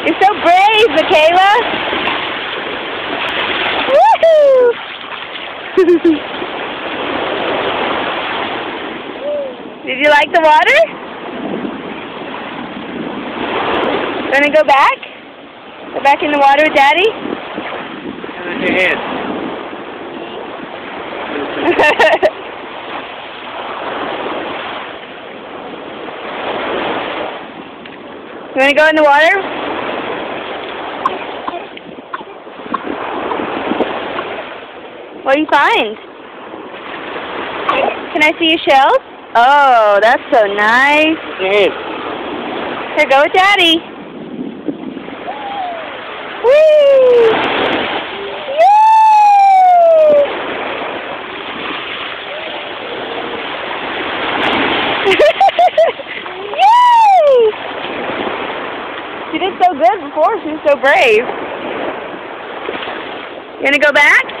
You're so brave, Michaela. Woohoo! Did you like the water? Gonna go back? Go back in the water with Daddy? And your hand. You wanna go in the water? What do you find? Can I see your shells? Oh, that's so nice. Your hand. Here, go with Daddy. Whee! Yay! Yay! She did so good before. She was so brave. You gonna go back?